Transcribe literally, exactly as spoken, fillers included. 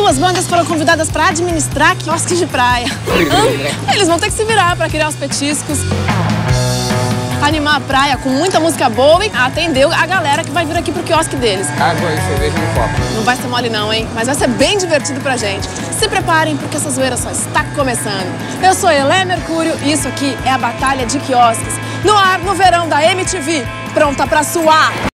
Duas bandas foram convidadas para administrar quiosques de praia. Eles vão ter que se virar para criar os petiscos, animar a praia com muita música boa e atender a galera que vai vir aqui pro quiosque deles. Água e cerveja no copo. Não vai ser mole não, hein? Mas vai ser bem divertido pra gente. Se preparem, porque essa zoeira só está começando. Eu sou Elé Mercúrio e isso aqui é a Batalha de Quiosques. No ar, no verão da M T V. Pronta pra suar!